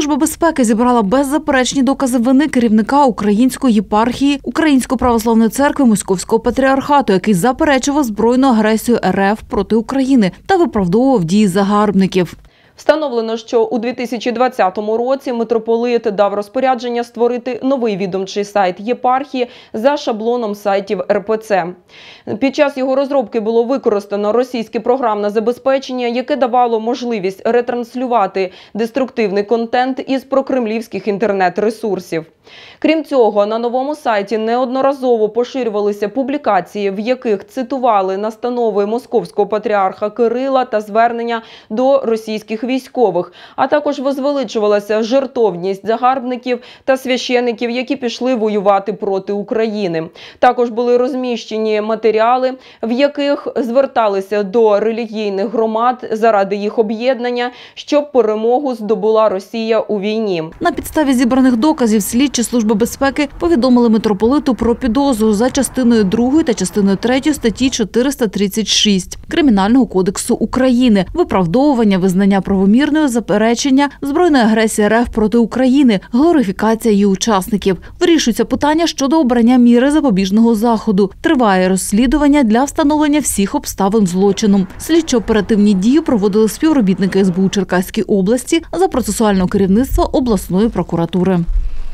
Служба безпеки зібрала беззаперечні докази вини керівника Української єпархії Української православної церкви Московського патріархату, який заперечував збройну агресію РФ проти України та виправдовував дії загарбників. Встановлено, що у 2020 році митрополит дав розпорядження створити новий відомчий сайт єпархії за шаблоном сайтів РПЦ. Під час його розробки було використано російське програмне забезпечення, яке давало можливість ретранслювати деструктивний контент із прокремлівських інтернет-ресурсів. Крім цього, на новому сайті неодноразово поширювалися публікації, в яких цитували настанови московського патріарха Кирила та звернення до російських військових, а також возвеличувалася жертовність загарбників та священиків, які пішли воювати проти України. Також були розміщені матеріали, в яких зверталися до релігійних громад заради їх об'єднання, щоб перемогу здобула Росія у війні. На підставі зібраних доказів слідчі Служби безпеки повідомили митрополиту про підозру за частиною 2 та частиною 3 статті 436 Кримінального кодексу України – виправдовування, визнання правомірної заперечення збройної агресії РФ проти України, глорифікація її учасників. Вирішується питання щодо обрання міри запобіжного заходу. Триває розслідування для встановлення всіх обставин злочину. Слідчо-оперативні дії проводили співробітники СБУ Черкаської області за процесуального керівництва обласної прокуратури.